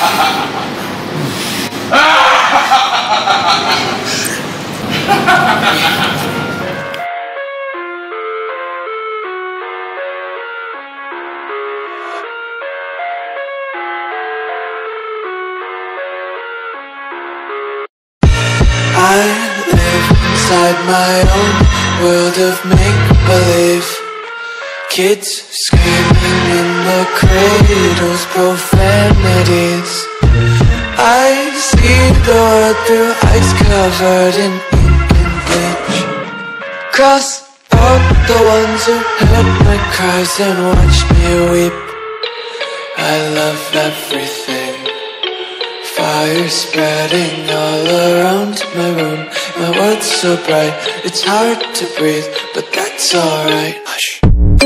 I live inside my own world of make-believe. Kids screaming in the cradles, profanities. I see the world through eyes covered in ink and bleach. Cross out the ones who heard my cries and watched me weep. I love everything. Fire spreading all around my room. My world's so bright, it's hard to breathe, but that's alright. Hush.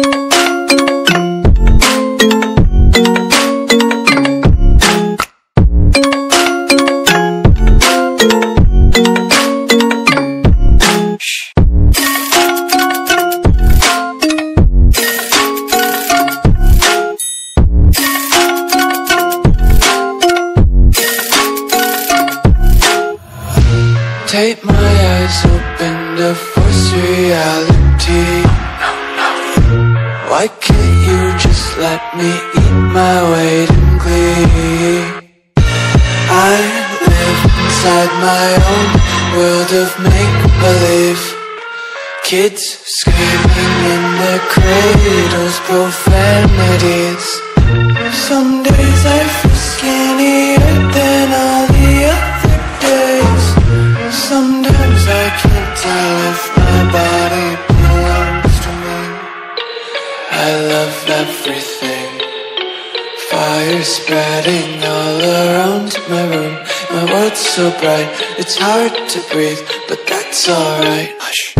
Tape my eyes open to force reality. Why can't you just let me eat my weight in glee? I live inside my own world of make-believe. Kids screaming in their cradles, profanities. Some days I feel skinnier than all the other days. Sometimes I can't tell if my body belongs to me. I love everything. Fire spreading all around my room. My world's so bright, it's hard to breathe, but that's alright. Hush.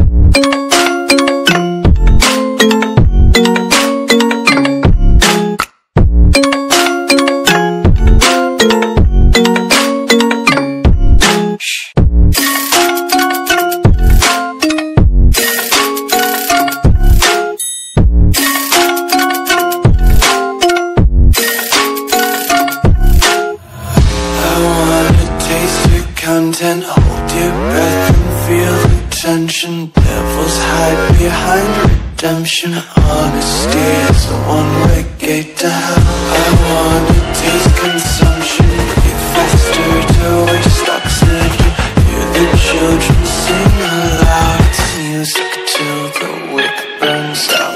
Content, hold your breath and feel the tension. Devils hide behind redemption. Honesty is a one-way gate to hell. I wanna taste consumption. Breathe faster to waste oxygen. Hear the children sing aloud. It's music till the wick burns out.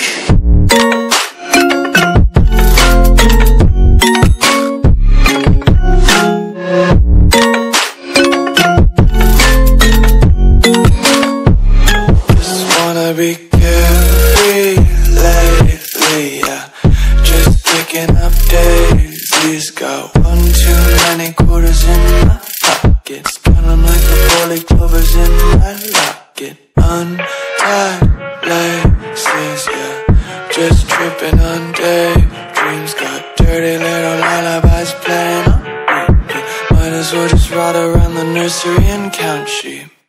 Be carefree lately, yeah. Just picking up daisies. Got one too many quarters in my pockets. Count 'em like the 4-leaf clovers in my locket. Untied laces, yeah. Just tripping on daydreams. Got dirty little lullabies playing on repeat. Might as well just ride around the nursery and count sheep.